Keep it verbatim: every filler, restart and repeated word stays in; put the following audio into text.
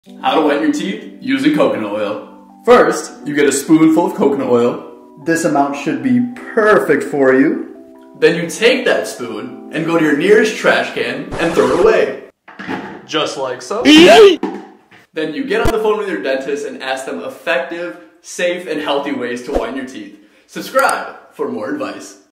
How to whiten your teeth using coconut oil. First, you get a spoonful of coconut oil. This amount should be perfect for you. Then you take that spoon and go to your nearest trash can and throw it away. Just like so. Then you get on the phone with your dentist and ask them effective, safe, and healthy ways to whiten your teeth. Subscribe for more advice.